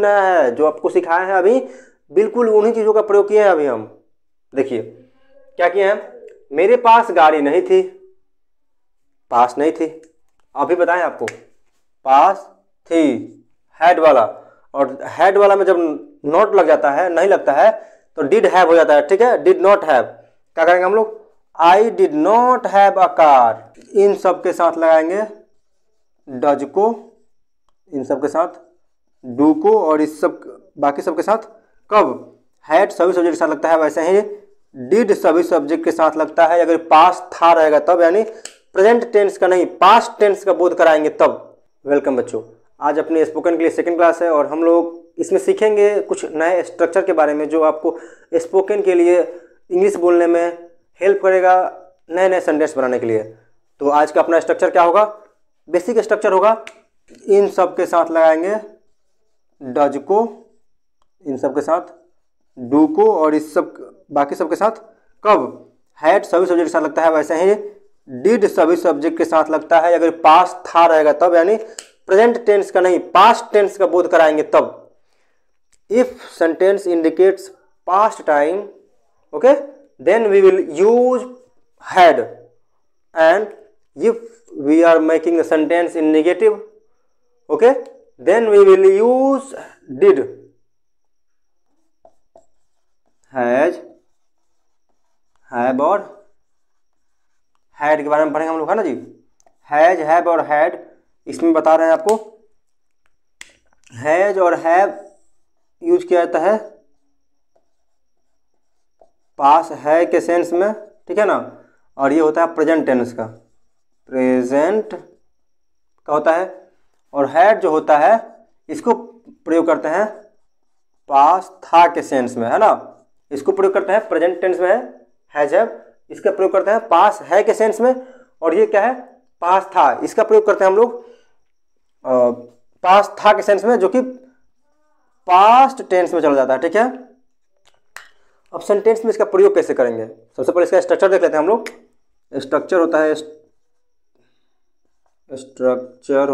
नया है, जो आपको सिखाया है अभी बिल्कुल उन्हीं चीज़ों का प्रयोग किए हैं अभी हम। देखिए क्या किए हैं, मेरे पास गाड़ी नहीं थी, पास नहीं थी, अभी बताएं आपको, पास थी हैड वाला, और हैड वाला में जब नॉट लग जाता है, नहीं लगता है, तो डिड हैव हो जाता है। ठीक है, डिड नॉट हैव क्या करेंगे हम लोग, I did not have a car. इन सब के साथ लगाएंगे डज को, इन सब के साथ डू को, और इस सब बाकी सब के साथ कब, हैड सभी सब्जेक्ट के साथ लगता है, वैसे ही डिड सभी सब्जेक्ट के साथ लगता है। अगर पास था रहेगा तब, यानी प्रेजेंट टेंस का नहीं, पास्ट टेंस का बोध कराएंगे तब। वेलकम बच्चों, आज अपने स्पोकन के लिए सेकंड क्लास है और हम लोग इसमें सीखेंगे कुछ नए स्ट्रक्चर के बारे में जो आपको स्पोकन के लिए इंग्लिश बोलने में हेल्प करेगा, नए नए सेंटेंस बनाने के लिए। तो आज का अपना स्ट्रक्चर क्या होगा, बेसिक स्ट्रक्चर होगा, इन सब के साथ लगाएंगे डज को, इन सब के साथ डू को, और इस सब बाकी सब के साथ कब, हैड सभी सब्जेक्ट के साथ लगता है, वैसे ही डिड सभी सब्जेक्ट के साथ लगता है। अगर पास था रहेगा तब, यानी प्रेजेंट टेंस का नहीं, पास्ट टेंस का बोध कराएंगे तब। If sentence indicates past time, okay, then we will use had, and if we are making the sentence in negative, okay, then we will use did, has, have और had के बारे में पढ़ेंगे हम लोग, है ना जी। हैज, हैव और हैड, इसमें बता रहे हैं आपको, हैज और हैव यूज किया जाता है पास है के सेंस में, ठीक है ना, और ये होता है प्रेजेंट टेंस का, प्रेजेंट का होता है। और हैड जो होता है इसको प्रयोग करते हैं पास था के सेंस में, है ना, इसको प्रयोग करते हैं प्रेजेंट टेंस में है हैज हैव, इसका प्रयोग करते हैं पास है के सेंस में, और ये क्या है, पास था, इसका प्रयोग करते हैं हम लोग पास था के सेंस में, जो कि पास्ट टेंस में चला जाता है। ठीक है, अब सेंटेंस में इसका प्रयोग कैसे करेंगे, सबसे पहले इसका स्ट्रक्चर देख लेते हैं हम लोग। स्ट्रक्चर होता है, स्ट्रक्चर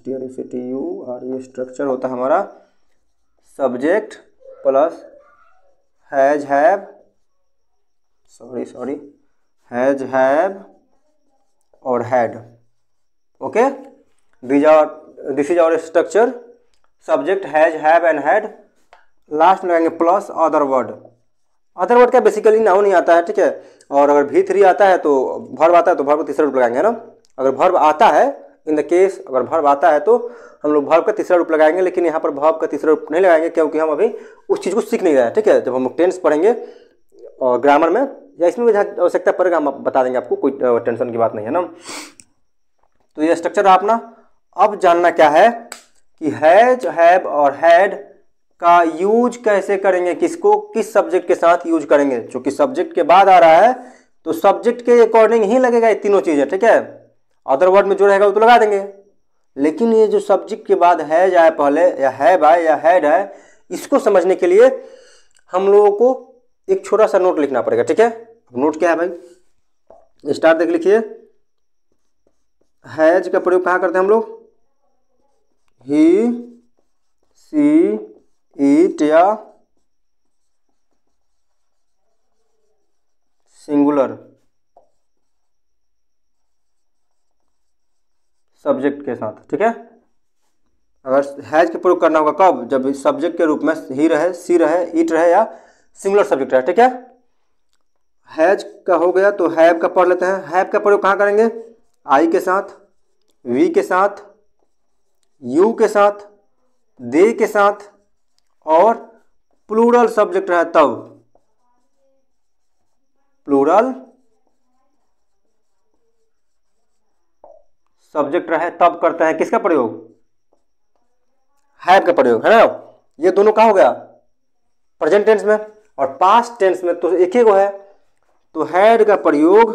होता है हमारा subject plus has have, has have और had, okay, this is our structure, subject has have and had, last में लगाएंगे plus other word. Other word क्या, बेसिकली नाउन नहीं आता है, ठीक है, और अगर V3 आता है तो वर्ब आता है तो वर्ब का तीसरा रूप लगाएंगे, है ना। अगर वर्ब आता है, इन द केस अगर वर्ब आता है तो हम लोग वर्ब का तीसरा रूप लगाएंगे, लेकिन यहाँ पर वर्ब का तीसरा रूप नहीं लगाएंगे क्योंकि हम अभी उस चीज़ को सीख नहीं रहे हैं। ठीक है, जब हम लोग टेंस पढ़ेंगे और ग्रामर में या इसमें भी आवश्यकता पड़ेगा हम बता देंगे आपको, कोई टेंशन की बात नहीं है ना। तो ये स्ट्रक्चर रहा अपना। अब जानना क्या है कि हैज, हैव और हैड का यूज कैसे करेंगे, किसको किस सब्जेक्ट के साथ यूज करेंगे। चूंकि सब्जेक्ट के बाद आ रहा है तो सब्जेक्ट के अकॉर्डिंग ही लगेगा ये तीनों चीजें, ठीक है। अदर वर्ड में जो रहेगा वो तो लगा देंगे, लेकिन ये जो सब्जेक्ट के बाद हैज आए पहले, या हैव आए या हैड आए, इसको समझने के लिए हम लोगों को एक छोटा सा नोट लिखना पड़ेगा। ठीक है, अब नोट क्या है भाई, स्टार्ट देख लिखिए। हैज का प्रयोग कहाँ करते हैं हम लोग, ही, सी, इट या सिंगुलर सब्जेक्ट के साथ। ठीक है, अगर हैज का प्रयोग करना होगा कब, जब सब्जेक्ट के रूप में ही रहे, सी रहे, इट रहे या सिंगुलर सब्जेक्ट रहे। ठीक है, हैज का हो गया तो हैव का पढ़ लेते हैं। हैव का प्रयोग कहाँ करेंगे, आई के साथ, वी के साथ, यू के साथ, दे के साथ, और प्लूरल सब्जेक्ट रहे तब, प्लूरल सब्जेक्ट रहे तब करते हैं किसका प्रयोग, हैव का प्रयोग, है ना। ये दोनों कहाँ हो गया, प्रेजेंट टेंस में, और पास्ट टेंस में तो एक ही को है, तो हैड का प्रयोग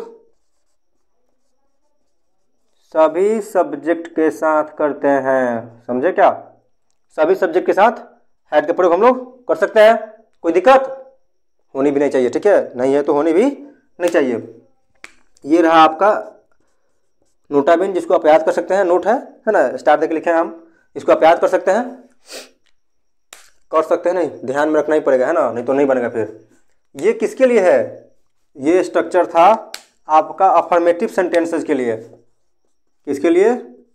सभी सब्जेक्ट के साथ करते हैं। समझे क्या, सभी सब्जेक्ट के साथ हैड का प्रयोग हम लोग कर सकते हैं, कोई दिक्कत होनी भी नहीं चाहिए। ठीक है, नहीं है तो होनी भी नहीं चाहिए। ये रहा आपका नोटाबिन, जिसको आप याद कर सकते हैं, नोट है ना, स्टार देके लिखे हैं हम, इसको आप याद कर सकते हैं। कर सकते हैं, नहीं ध्यान में रखना ही पड़ेगा, है ना, नहीं तो नहीं बनेगा फिर। ये किसके लिए है? ये स्ट्रक्चर था आपका अफर्मेटिव सेंटेंसेस के लिए। किसके लिए?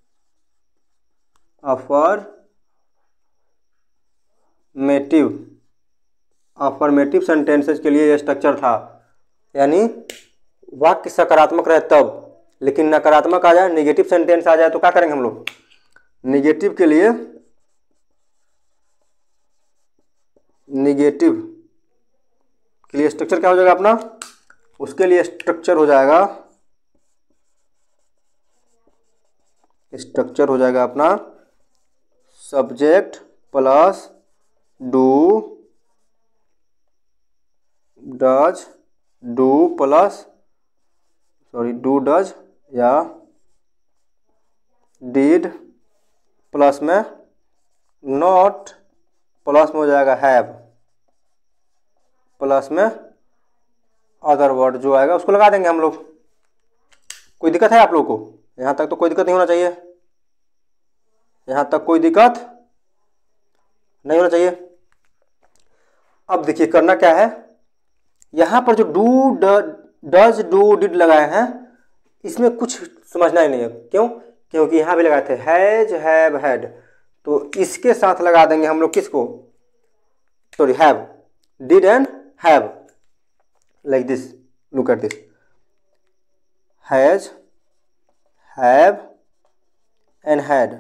अफर्मेटिव सेंटेंसेस के लिए ये स्ट्रक्चर था। यानी वाक्य सकारात्मक रहे तब, लेकिन नकारात्मक आ जाए, नेगेटिव सेंटेंस आ जाए तो क्या करेंगे हम लोग? नेगेटिव के लिए स्ट्रक्चर क्या हो जाएगा अपना? उसके लिए स्ट्रक्चर हो जाएगा अपना सब्जेक्ट प्लस डू डज या डिड प्लस में नॉट प्लस में हो जाएगा हैव प्लस में अदर वर्ड जो आएगा उसको लगा देंगे हम लोग। कोई दिक्कत है आप लोगों को? यहाँ तक तो कोई दिक्कत नहीं होना चाहिए, यहाँ तक कोई दिक्कत नहीं होना चाहिए। अब देखिए करना क्या है, यहाँ पर जो डू डज डू डिड लगाए हैं इसमें कुछ समझना ही नहीं है। क्यों? क्योंकि यहाँ भी लगाए थे हैज हैव हैड, तो इसके साथ लगा देंगे हम लोग किसको? Sorry have, did and have, like this, look at this, has have and had.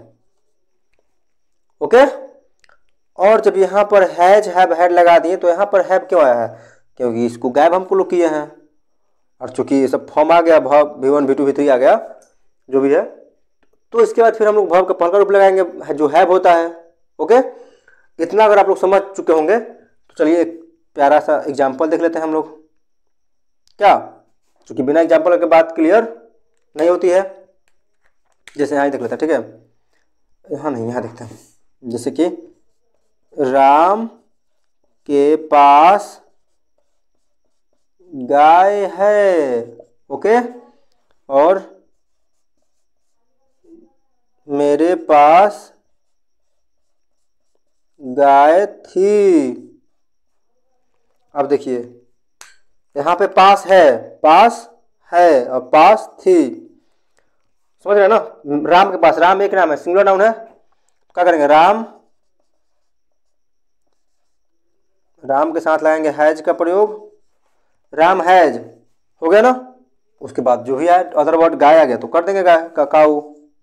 Okay. और जब यहाँ पर हैज हैव हैड लगा दिए तो यहाँ पर हैव क्यों आया है? क्योंकि इसको गायब हम लोग किए हैं, और चूंकि ये सब फॉर्म आ गया, वर्ब V1 V2 V3 आ गया जो भी है, तो इसके बाद फिर हम लोग वर्ब का पहला रूप लगाएंगे जो हैव होता है। ओके, इतना अगर आप लोग समझ चुके होंगे तो चलिए एक प्यारा सा एग्जाम्पल देख लेते हैं हम लोग। क्या? क्योंकि बिना एग्जाम्पल के बात क्लियर नहीं होती है। जैसे यहाँ देख लेते हैं, ठीक है, यहाँ नहीं, यहाँ देखते हैं। जैसे कि राम के पास गाय है, ओके, और मेरे पास गाय थी। अब देखिए यहाँ पे पास है और पास थी, समझ रहे हैं ना? राम के पास, राम एक नाम है, सिंगुलर नाउन है, क्या करेंगे? राम के साथ लगाएंगे हैज का प्रयोग, राम हैज हो गया ना। उसके बाद जो भी आए अदर वर्ड गाय आ गया तो कर देंगे गाय का काऊ,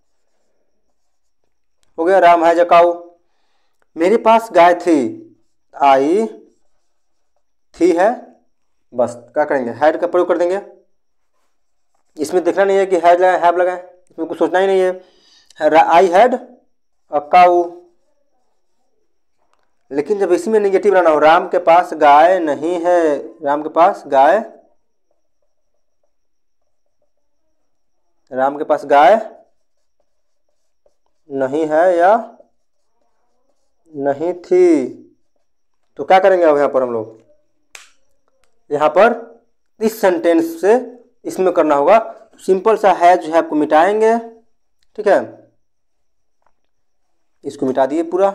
हो गया राम हैज अ काऊ। मेरे पास गाय थी, आई थी है, बस क्या करेंगे? हैड का प्रयोग कर देंगे। इसमें देखना नहीं है कि हैड लगाए हैव लगाए, इसमें कुछ सोचना ही नहीं है। I had a cow. लेकिन जब इसी में निगेटिव रहना हो, राम के पास गाय नहीं है, राम के पास गाय नहीं है या नहीं थी, तो क्या करेंगे? अब यहाँ पर हम लोग, यहाँ पर इस सेंटेंस से इसमें करना होगा, सिंपल सा हैज हैव को मिटाएंगे, ठीक है, इसको मिटा दिए पूरा,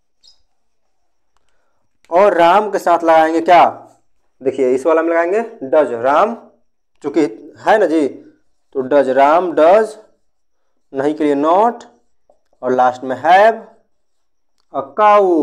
और राम के साथ लगाएंगे क्या? देखिए इस वाला में लगाएंगे डज, राम चूंकि है ना जी, तो डज, राम डज, नहीं के लिए नॉट, और लास्ट में have a cow.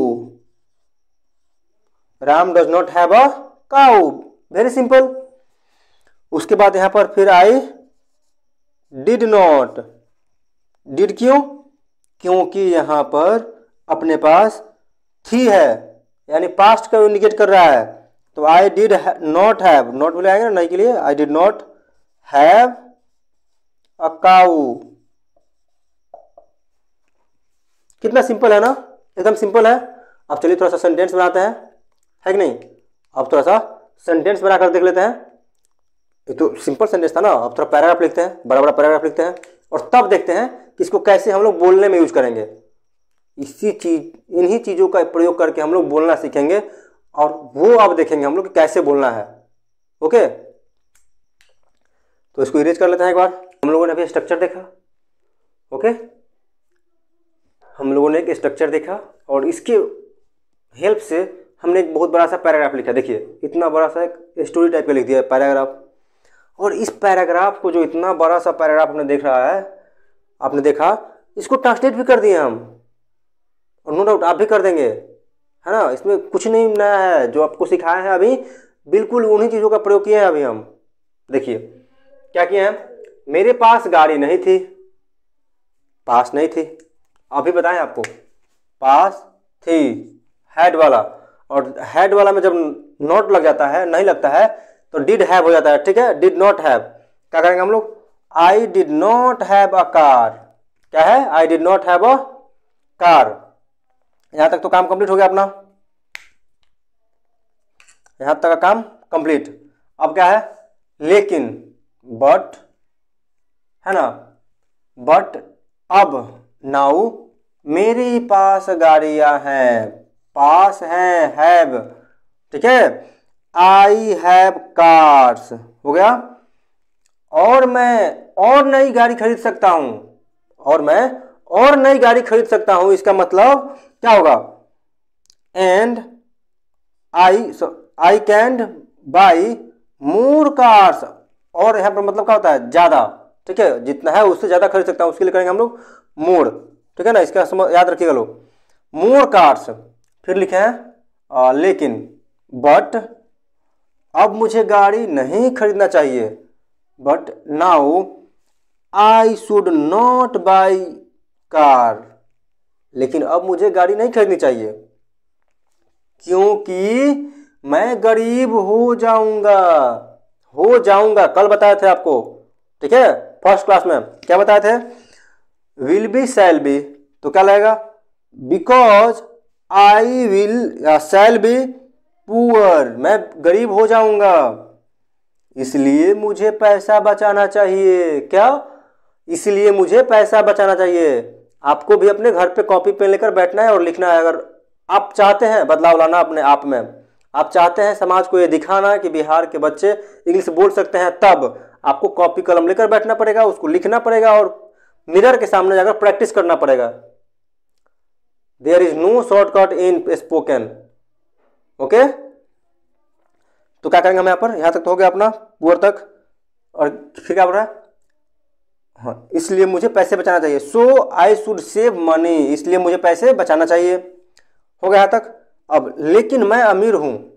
Ram does not have a cow, very simple. उसके बाद यहां पर फिर आई डिड नॉट, डिड क्यों? क्योंकि यहां पर अपने पास थी है, यानी पास्ट का इंडिकेट कर रहा है, तो I did not have, not बोले आएंगे ना नहीं के लिए, I did not have a cow. कितना सिंपल है ना, एकदम सिंपल है। अब चलिए थोड़ा सा सेंटेंस बनाते हैं, है कि नहीं? अब थोड़ा सा सेंटेंस बनाकर देख लेते हैं। ये तो सिंपल सेंटेंस था ना, अब थोड़ा पैराग्राफ लिखते हैं, बड़ा बड़ा पैराग्राफ लिखते हैं, और तब देखते हैं कि इसको कैसे हम लोग बोलने में यूज करेंगे। इन्हीं चीज़ों का प्रयोग करके हम लोग बोलना सीखेंगे, और वो अब देखेंगे हम लोग कि कैसे बोलना है। ओके, तो इसको इरेज कर लेते हैं एक बार। हम लोगों ने अभी स्ट्रक्चर देखा, ओके, हम लोगों ने एक स्ट्रक्चर देखा, और इसके हेल्प से हमने एक बहुत बड़ा सा पैराग्राफ लिखा। देखिए इतना बड़ा सा एक स्टोरी टाइप का लिख दिया है पैराग्राफ, और इस पैराग्राफ को जो इतना बड़ा सा पैराग्राफ आपने देख रहा है, आपने देखा, इसको ट्रांसलेट भी कर दिए हम, और नो डाउट आप भी कर देंगे, है ना। इसमें कुछ नहीं नया है, जो आपको सिखाया है अभी बिल्कुल उन्हीं चीज़ों का प्रयोग किया है अभी हम। देखिए क्या किए हैं, मेरे पास गाड़ी नहीं थी, पास नहीं थी, अभी बताएं आपको, पास थी हैड वाला, और हैड वाला में जब नॉट लग जाता है, नहीं लगता है, तो डिड हैव हो जाता है, ठीक है। डिड नॉट हैव क्या करेंगे हम लोग, I did not have a car. क्या है, I did not have a car. यहां तक तो काम कंप्लीट हो गया अपना, यहां तक का काम कंप्लीट। अब क्या है, लेकिन, बट, है ना, बट अब, नाउ, मेरे पास गाड़ियां हैं, पास है, हैव, ठीक है। आई हैव कार्स हो गया, और मैं और नई गाड़ी खरीद सकता हूं, और मैं और नई गाड़ी खरीद सकता हूं। इसका मतलब क्या होगा, and I can buy more cars, और यहां पर मतलब क्या होता है, ज्यादा, ठीक है, जितना है उससे ज्यादा खरीद सकता हूं, उसके लिए करेंगे हम लोग मोर, ठीक है ना। इसका याद रखिएगा लोग, मोर कार्स। फिर लिखे हैं लेकिन, बट अब मुझे गाड़ी नहीं खरीदना चाहिए, but now I should not buy car, लेकिन अब मुझे गाड़ी नहीं खरीदनी चाहिए क्योंकि मैं गरीब हो जाऊंगा, कल बताए थे आपको, ठीक है, फर्स्ट क्लास में क्या बताए थे, विल बी शैल बी, तो क्या लगेगा, because I will shall be poor, मैं गरीब हो जाऊंगा, इसलिए मुझे पैसा बचाना चाहिए। क्या, इसलिए मुझे पैसा बचाना चाहिए। आपको भी अपने घर पे कॉपी पेन लेकर बैठना है और लिखना है। अगर आप चाहते हैं बदलाव लाना अपने आप में, आप चाहते हैं समाज को ये दिखाना कि बिहार के बच्चे इंग्लिश बोल सकते हैं, तब आपको कॉपी कलम लेकर बैठना पड़ेगा, उसको लिखना पड़ेगा और मिरर के सामने जाकर प्रैक्टिस करना पड़ेगा। There is no shortcut in spoken, okay. तो क्या करेंगे हम यहाँ पर, यहां तक तो हो गया अपना पुअर तक, और फिर क्या बोल रहा है, हाँ, इसलिए मुझे पैसे बचाना चाहिए, so I should save money, इसलिए मुझे पैसे बचाना चाहिए, हो गया यहां तक। अब लेकिन मैं अमीर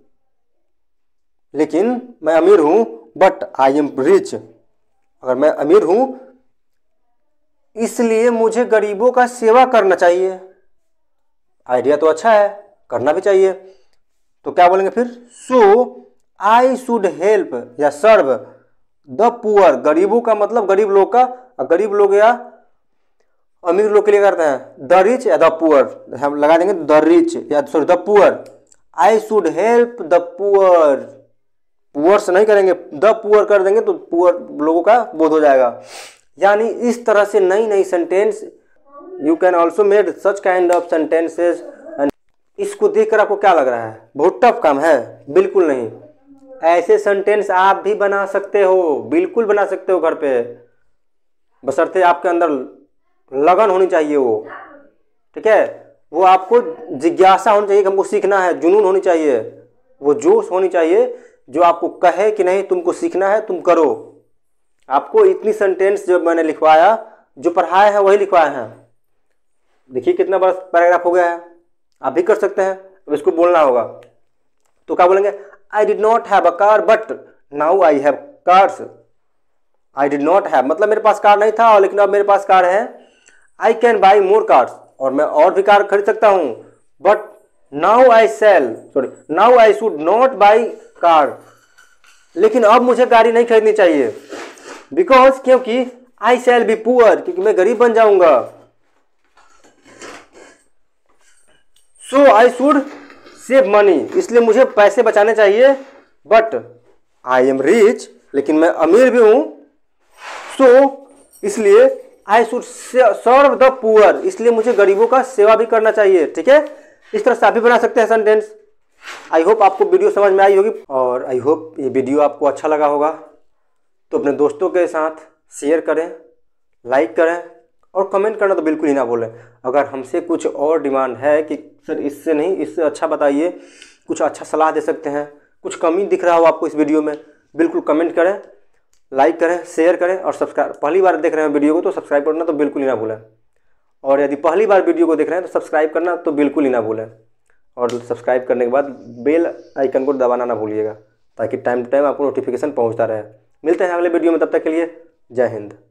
हूं, बट आई एम रिच, अगर मैं अमीर हूं इसलिए मुझे गरीबों का सेवा करना चाहिए। आइडिया तो अच्छा है, करना भी चाहिए। तो क्या बोलेंगे फिर, सो आई शुड हेल्प या सर्व द पुअर, गरीबों का मतलब गरीब लोग का, गरीब लोग या अमीर लोग के लिए करते हैं द रिच या द पुअर, हम लगा देंगे द रिच या sorry the poor. I should help the poor, poor से नहीं करेंगे, द पुअर कर देंगे तो पुअर लोगों का बोध हो जाएगा। यानी इस तरह से नई नई sentence, you can also made such kind of sentences. इसको देखकर आपको क्या लग रहा है, बहुत टफ काम है? बिल्कुल नहीं, ऐसे सेंटेंस आप भी बना सकते हो, बिल्कुल बना सकते हो घर पे, बशर्ते आपके अंदर लगन होनी चाहिए वो, ठीक है, वो आपको जिज्ञासा होनी चाहिए कि हमको सीखना है, जुनून होनी चाहिए, वो जोश होनी चाहिए जो आपको कहे कि नहीं तुमको सीखना है, तुम करो। आपको इतनी सेंटेंस जो मैंने लिखवाया, जो पढ़ाए हैं वही लिखवाए हैं। देखिए कितना बड़ा पैराग्राफ हो गया है, आप भी कर सकते हैं। अब इसको बोलना होगा, तो क्या बोलेंगे, I did not have a car but now I have cars. I did not have मतलब मेरे पास कार नहीं था, लेकिन अब मेरे पास कार है। I can buy more cars, और मैं और भी कार खरीद सकता हूं। But now I should not buy car, लेकिन अब मुझे गाड़ी नहीं खरीदनी चाहिए। बिकॉज क्योंकि आई शैल बी पुअर, क्योंकि मैं गरीब बन जाऊंगा। So I should save money, इसलिए मुझे पैसे बचाने चाहिए। बट आई एम रिच, लेकिन मैं अमीर भी हूं। सो इसलिए I should serve the poor, इसलिए मुझे गरीबों का सेवा भी करना चाहिए। ठीक है, इस तरह से आप भी बना सकते हैं सेंटेंस। आई होप आपको वीडियो समझ में आई होगी, और आई होप ये वीडियो आपको अच्छा लगा होगा। तो अपने दोस्तों के साथ शेयर करें, लाइक करें और कमेंट करना तो बिल्कुल ही ना भूलें। अगर हमसे कुछ और डिमांड है कि सर इससे नहीं, इससे अच्छा बताइए, कुछ अच्छा सलाह दे सकते हैं, कुछ कमी दिख रहा हो आपको इस वीडियो में, बिल्कुल कमेंट करें, लाइक करें, शेयर करें और सब्सक्राइब। पहली बार देख रहे हैं वीडियो को तो सब्सक्राइब करना तो बिल्कुल ही ना भूलें। और यदि पहली बार वीडियो को देख रहे हैं तो सब्सक्राइब करना तो बिल्कुल ही ना भूलें। और सब्सक्राइब करने के बाद बेल आइकन को दबाना ना भूलिएगा, ताकि टाइम टू टाइम आपको नोटिफिकेशन पहुंचता रहे। मिलते हैं अगले वीडियो में, तब तक के लिए जय हिंद।